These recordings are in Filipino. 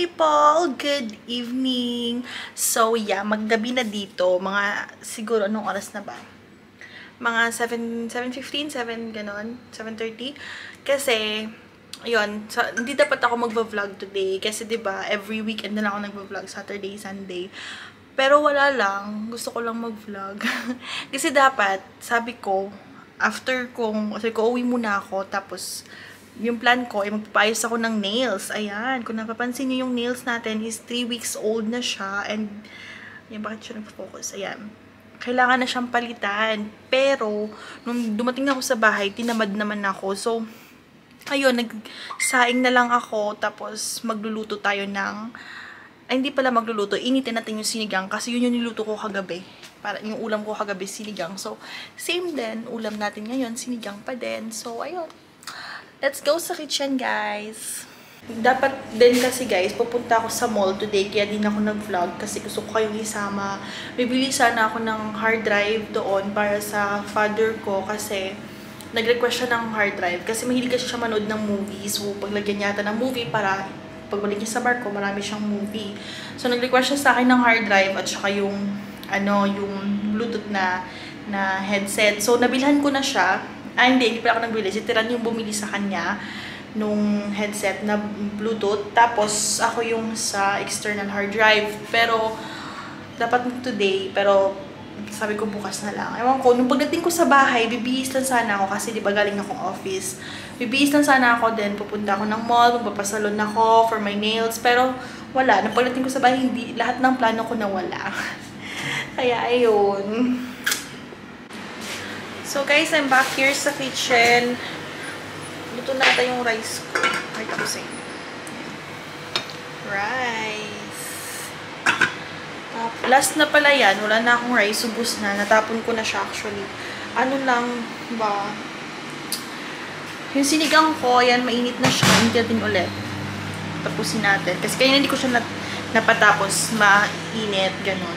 people! Good evening! So, yeah, maggabi na dito. Mga, siguro, anong oras na ba? Mga 7:15, 7, ganon, 7:30. Kasi, yun, hindi dapat ako magva-vlog today. Kasi, diba, every weekend na lang ako nagva-vlog, Saturday, Sunday. Pero wala lang, gusto ko lang mag-vlog. Kasi dapat, sabi ko, uwi muna ako, tapos, yung plan ko ay magpapayos ako ng nails. Ayan, kung napapansin niyo yung nails natin is 3 weeks old na siya. And, yan, bakit siya nag-focus? Ayan. Kailangan na siyang palitan. Pero, nung dumating na ako sa bahay, tinamad naman ako. So, ayun, nagsaing na lang ako. Tapos, magluluto tayo ng, ay, hindi pala magluluto. Initin natin yung sinigang. Kasi yun yung niluto ko kagabi. Para yung ulam ko kagabi, sinigang. So, same din. Ulam natin ngayon, sinigang pa din. So, ayun. Let's go sa kitchen, guys. Dapat din kasi, guys, pupunta ako sa mall today. Kaya din ako nag-vlog kasi gusto ko kayong isama. Bibili sana ako ng hard drive doon para sa father ko kasi nag-request siya ng hard drive. Kasi mahilig kasi siya manood ng movies. So, paglagyan niya yata ng movie para pagbalik niya sa bar ko, marami siyang movie. So, nag-request siya sa akin ng hard drive at saka yung, yung Bluetooth na headset. So, nabilhan ko na siya. Hindi pa ako nagbili. Si Tiran yung bumili sa kanya nung headset na Bluetooth. Tapos, ako yung sa external hard drive. Pero, dapat today. Pero, sabi ko bukas na lang. Ewan ko, nung pagdating ko sa bahay, bibihis lang sana ako kasi di ba galing akong office. Bibihis lang sana ako, then pupunta ako ng mall, magpapasalon ako for my nails. Pero, wala. Nung pagdating ko sa bahay, hindi, lahat ng plano ko nawala. Kaya, ayun. So guys, I'm back here sa kitchen. Luto na ata yung rice ko. Wait ako sa inyo. Rice. Last na pala yan. Wala na akong rice. Ubus na. Natapon ko na siya actually. Ano lang ba? Yung sinigang ko, yan, mainit na siya. Hindi natin ulit. Tapusin natin. Kasi kaya hindi ko siya napatapos. Mainit. Ganon.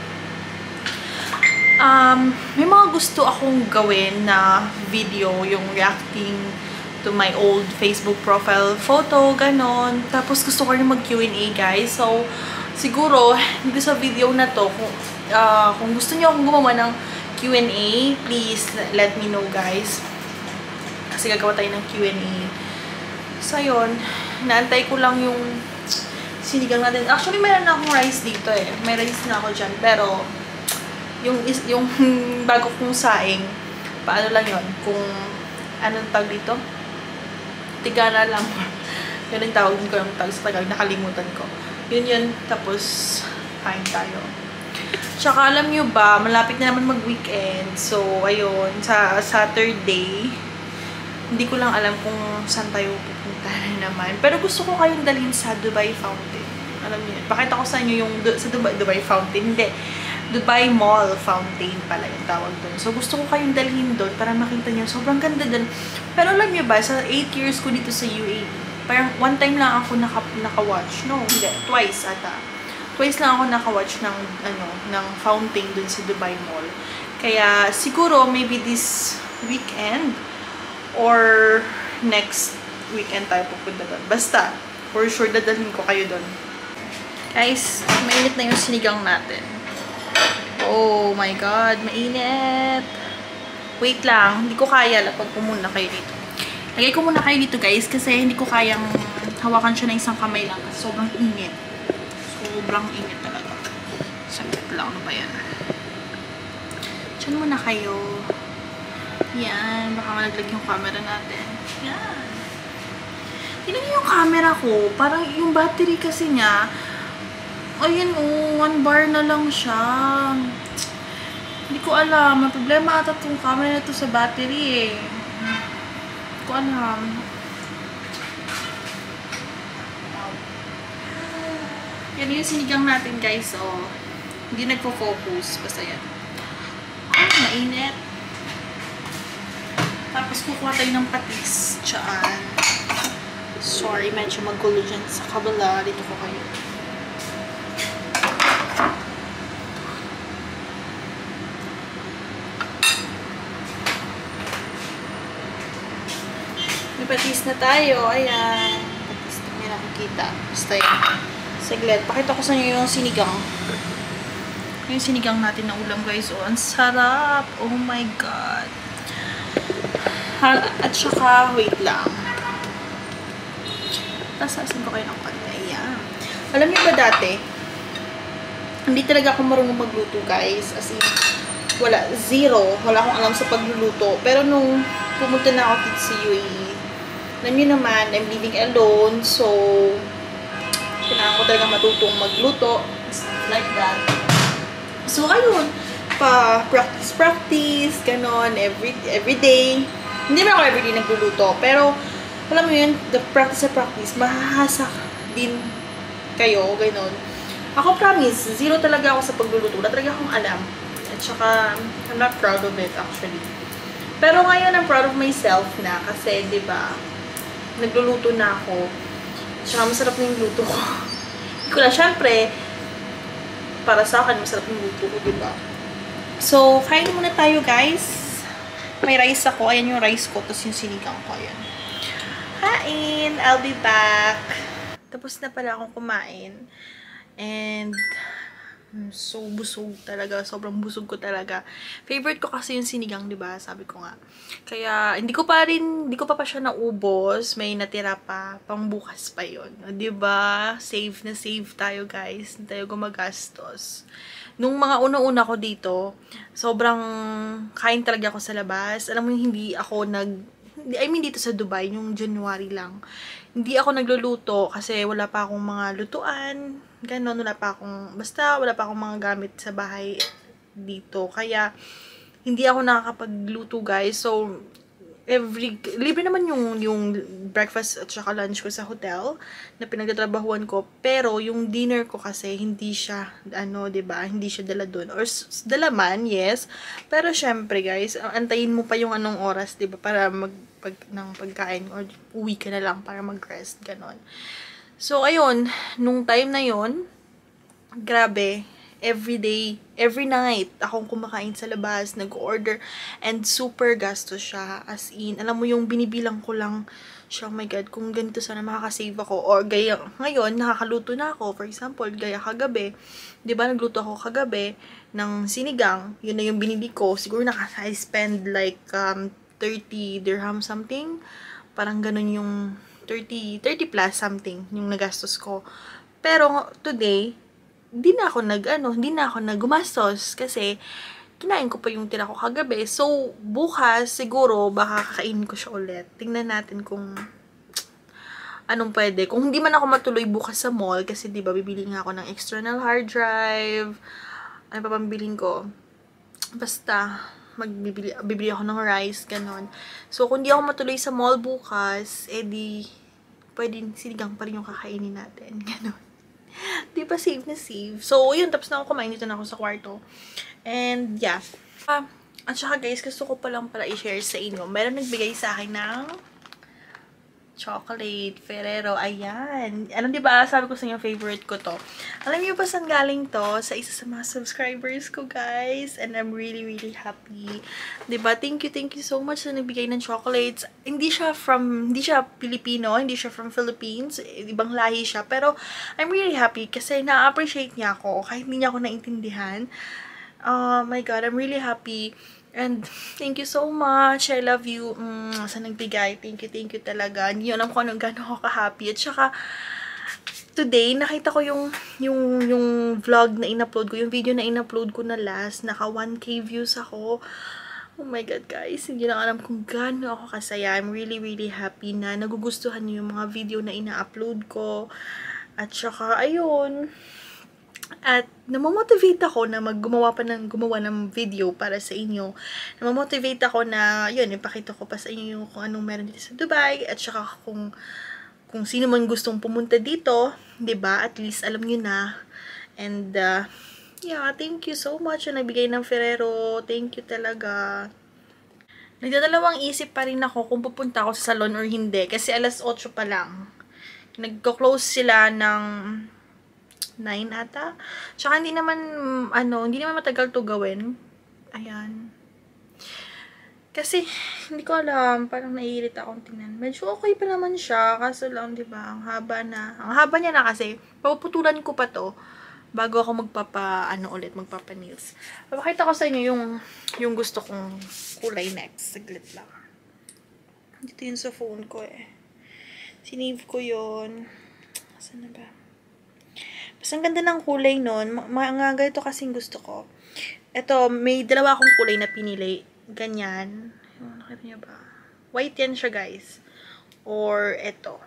May mga gusto akong gawin na video, yung reacting to my old Facebook profile photo, ganon. Tapos gusto ko rin mag-Q&A, guys. So, siguro, dito sa video na to, kung gusto niyo akong gumawa ng Q&A, please let me know, guys. Kasi gagawa tayo ng Q&A. So, yun. Naantay ko lang yung sinigang natin. Actually, mayroon na akong rice dito eh. May rice na ako dyan, pero yung bago kong saing, paano lang yon, kung anong tawag dito? Tigara lang. Yun ang tawag ko yung tawag sa Tagalog, nakalimutan ko. Yun, tapos kain tayo. Tsaka alam nyo ba, malapit na naman mag-weekend. So, ayun, sa Saturday, hindi ko lang alam kung saan tayo pupunta na naman. Pero gusto ko kayong dalhin sa Dubai Fountain. Alam niyo, pakita ko sa inyo yung sa Dubai Fountain. Hindi. Dubai Mall Fountain pala yung tawag doon. So, gusto ko kayong dalhin doon para makita niyo. Sobrang ganda doon. Pero alam niyo ba, sa 8 years ko dito sa UAE, parang one time lang ako naka-watch. No, hindi. Twice ata. Twice lang ako naka-watch ng fountain doon sa Dubai Mall. Kaya, siguro, maybe this weekend or next weekend tayo pupunta doon. Basta, for sure, dadalhin ko kayo doon. Guys, mainit na yung sinigang natin. Oh my God, mainit. Wait lang, hindi ko kaya. Lapag ko muna kayo dito. Lagay ko muna kayo dito, guys, kasi hindi ko kayang hawakan siya ng isang kamay lang kasi sobrang init. Sobrang init talaga. Sakit lang, ano ba yan? Diyan muna kayo. Yan, baka malaglag yung camera natin. Yan. Tingnan niyo yung camera ko. Parang yung battery kasi niya, ayun, 1 bar na lang siya. Hindi ko alam. May problema ata itong camera na ito sa battery eh. Hindi ko alam. Yan yung sinigang natin, guys. Oh. Hindi nagpo-focus. Basta yan. Mainit. Tapos kukuha tayo ng patis. Tsaan. Sorry, medyo magulo dyan sa kabila. Dito ko kayo. Patis na tayo. Ayan. Patis na. makikita. Basta yan. Saglit. Pakita ko sa inyo yung sinigang. Yung sinigang natin na ulam, guys. Oh, ang sarap. Oh my God. At saka, wait lang. Tasasin ko kayo ng konti. Ayan. Alam niyo ba dati, hindi talaga ako marunong magluto, guys. As in, wala. Zero. Wala akong alam sa pagluluto. Pero nung pumunta na ako dito sa UAE, alam niyo naman, I'm living alone. So, kailangan ko talaga matutong magluto. Stuff like that. So, ayun. Practice, ganon. Every day. Hindi naman ako everyday nagluluto. Pero, alam mo yun, the practice, mahahasak din kayo, ganon. Ako promise, zero talaga ako sa pagluluto. Wala talaga akong alam. At saka, I'm not proud of it actually. Pero ngayon, I'm proud of myself na kasi, di ba, nagluluto na ako. At saka, masarap na yung luto ko. Hindi ko na, syempre, para sa akin, masarap yung luto ko, di ba? So, kain muna tayo, guys. May rice ako. Ayan yung rice ko. Tapos yung sinigang ko. Ayan. Kain! I'll be back. Tapos na pala akong kumain. And, so busog talaga. Sobrang busog ko talaga. Favorite ko kasi yung sinigang, diba? Sabi ko nga. Kaya, hindi ko pa siya naubos. May natira pa. Pang bukas pa yun. Diba? Save na save tayo, guys. Hindi tayo gumagastos. Nung mga una-una ko dito, sobrang kain talaga ako sa labas. Alam mo, hindi ako dito sa Dubai, yung January lang. Hindi ako nagluluto kasi wala pa akong mga lutuan. Ganon, wala pa akong mga gamit sa bahay dito. Kaya, hindi ako nakakapagluto, guys. So, libre naman yung breakfast at saka lunch ko sa hotel na pinagtatrabahuan ko. Pero, yung dinner ko kasi, hindi siya, diba? Hindi siya dala dun. Or, dala man, yes. Pero, syempre, guys, antayin mo pa yung anong oras, diba? Para ng pagkain. Or, uwi ka na lang para mag-rest. Ganon. So, ayun. Nung time na yon, grabe. Every day, every night, akong kumakain sa labas, nag-order, and super gastos siya. As in, alam mo yung binibilang ko lang siya, oh my God, kung ganito sana makakasave ako. Or gaya, ngayon, nakakaluto na ako. For example, gaya kagabi, di ba, nagluto ako kagabi ng sinigang, yun na yung binili ko. Siguro I spend like 30 dirham something. Parang ganun yung 30 plus something yung nagastos ko. Pero today, hindi na ako gumastos kasi kinain ko pa yung tira ko kagabi. So, bukas, siguro, baka kakainin ko siya ulit. Tingnan natin kung anong pwede. Kung hindi man ako matuloy bukas sa mall, kasi diba, bibili nga ako ng external hard drive. Ano pa pambilin ko? Basta, bibili ako ng rice, ganon. So, kung di ako matuloy sa mall bukas, edi, pwede sinigang pa rin yung kakainin natin. Ganon. Di ba save na save? So, yun, tapos na ako kumain. Dito na ako sa kwarto. And, yeah. At saka guys, gusto ko palang pala i-share sa inyo. Meron nagbigay sa akin ng chocolate Ferrero. Ayan. Alam, di ba? Sabi ko sa inyo, favorite ko to. Alam niyo ba saan galing to? Sa isa sa mga subscribers ko, guys. And I'm really, really happy. Di ba? Thank you so much sa nagbigay ng chocolates. Hindi siya Filipino. Hindi siya from Philippines. Ibang lahi siya. Pero, I'm really happy kasi na-appreciate niya ako. Kahit hindi niya ako naintindihan. Oh my God, I'm really happy. And thank you so much. I love you. Sa nagbigay. Thank you talaga. Hindi alam ko anong gano'n ako ka-happy. At saka, today, nakita ko yung vlog na in-upload ko. Yung video na in-upload ko na last. Naka 1K views ako. Oh my God, guys. Hindi lang alam kung gano'n ako kasaya. I'm really, really happy na nagugustuhan niyo yung mga video na ina-upload ko. At saka, ayun. At namamotivate ako na gumawa ng video para sa inyo. Namamotivate ako na, yun, ipakita ko pa sa inyo kung anong meron dito sa Dubai. At saka kung sino man gustong pumunta dito, 'di ba? At least alam niyo na. And, yeah, thank you so much na nagbigay ng Ferrero. Thank you talaga. Nagdadalawang isip pa rin ako kung pupunta ako sa salon or hindi. Kasi alas 8 pa lang. Nagko-close sila ng 9 ata. Tsaka hindi naman matagal to gawin. Ayan. Kasi, hindi ko alam, parang naiirita akong tingnan. Medyo okay pa naman siya, kaso lang, di ba, ang haba na. Ang haba niya na kasi, papuputulan ko pa to, bago ako magpapa-nails. Papakita ko sa inyo yung gusto kong kulay next. Saglit lang. Dito yun sa phone ko eh. Sinave ko yun. Saan na ba? Basta ang ganda ng kulay nun. Mga ganito kasing gusto ko. Ito, may dalawa akong kulay na pinili. Ganyan. Nakita niyo ba? White yan siya, guys. Or, ito.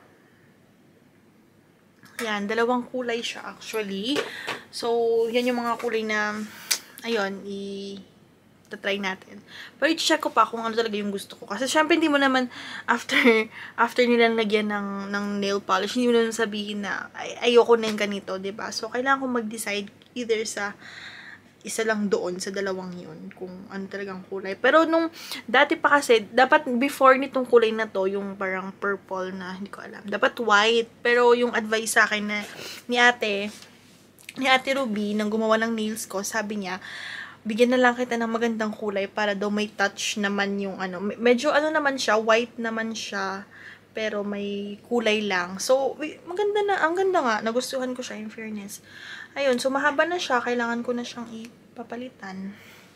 Yan, dalawang kulay siya, actually. So, yan yung mga kulay na, ayun, try natin. Pero i-check ko pa kung ano talaga yung gusto ko. Kasi, syempre, hindi mo naman, after nilang lagyan ng nail polish, hindi mo naman sabihin na, ayoko na yung ganito, diba? So, kailangan kong mag-decide either sa isa lang doon sa dalawang yun kung ano talagang kulay. Pero nung dati pa kasi, dapat before nitong kulay na to, yung parang purple na, hindi ko alam. Dapat white. Pero yung advice sa akin na ni ate Ruby, nang gumawa ng nails ko, sabi niya, bigyan na lang kita ng magandang kulay para daw may touch naman yung ano. Medyo ano naman siya, white naman siya. Pero may kulay lang. So, maganda na. Ang ganda nga. Nagustuhan ko siya, in fairness. Ayun. So, mahaba na siya. Kailangan ko na siyang ipapalitan.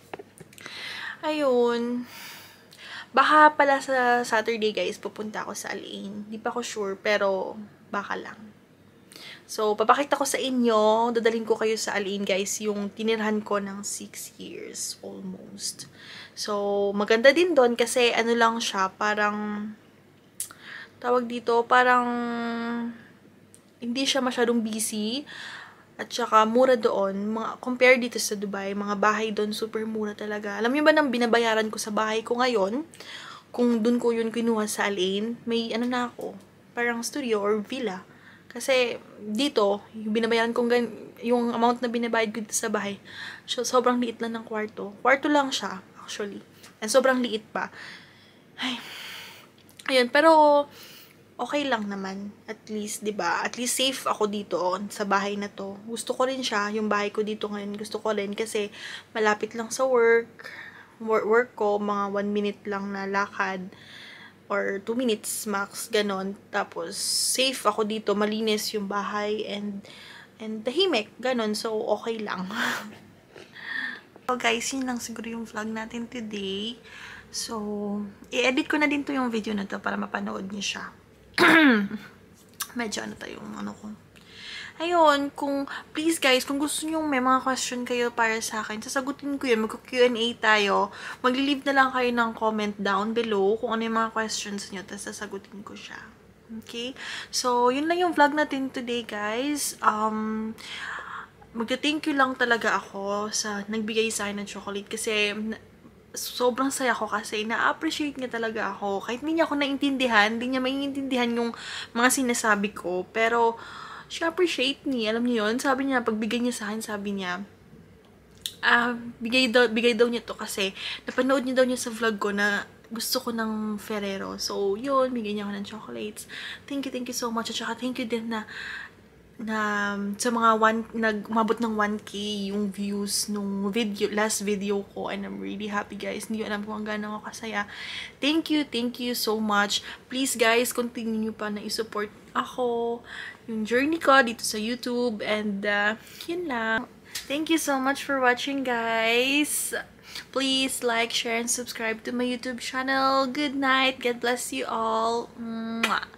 Ayun. Baka pala sa Saturday, guys, pupunta ako sa Al-Ain. Di pa ako sure, pero baka lang. So, papakita ko sa inyo. Dadalhin ko kayo sa Al-Ain, guys. Yung tinirhan ko ng 6 years almost. So, maganda din doon kasi ano lang siya, parang tawag dito, parang hindi siya masyadong busy. At saka, mura doon. Compare dito sa Dubai, mga bahay doon, super mura talaga. Alam niyo ba nang binabayaran ko sa bahay ko ngayon? Kung doon ko yun kinuha sa Al-Ain, may ano na ako, parang studio or villa. Kasi, dito, yung binabayaran kong yung amount na binabayad ko dito sa bahay, so, sobrang liit lang ng kwarto. Kwarto lang siya, actually. And sobrang liit pa. Ay, ayun, pero okay lang naman. At least, 'di ba? At least safe ako dito sa bahay na 'to. Gusto ko rin siya, yung bahay ko dito ngayon. Gusto ko rin kasi malapit lang sa work ko, mga 1 minute lang na lakad or 2 minutes max, ganon. Tapos safe ako dito, malinis yung bahay and tahimik, ganon. So okay lang. So guys, yun lang siguro yung vlog natin today. So, i-edit ko na din to yung video na to para mapanood niyo siya. Medyo ano tayo, ano ko. Ayun, please guys, kung gusto niyo may mga question kayo para sa akin, sasagutin ko yun. Mag-Q&A tayo. Mag-leave na lang kayo ng comment down below kung ano yung mga questions niyo, tapos sasagutin ko siya. Okay? So, yun lang yung vlog natin today, guys. Magta-thank you lang talaga ako sa nagbigay sa akin ng chocolate kasi sobrang saya ko kasi na-appreciate niya talaga ako. Kahit hindi niya ako naintindihan, hindi niya maiintindihan yung mga sinasabi ko. Pero, she appreciate me. Alam niyo yun? Sabi niya, pagbigay niya sa akin, sabi niya, bigay daw niya to kasi napanood niya daw niya sa vlog ko na gusto ko ng Ferrero. So, yun, bigay niya ako ng chocolates. Thank you so much. At saka, thank you din na sa mga nagmabot ng 1K yung views nung last video ko, and I'm really happy, guys. Hindi ko alam kung hanggang ako kasaya. Thank you so much. Please guys, continue nyo pa na i-support ako, yung journey ko dito sa YouTube, and yun lang. Thank you so much for watching, guys. Please like, share, and subscribe to my YouTube channel. Good night. God bless you all. Mwah.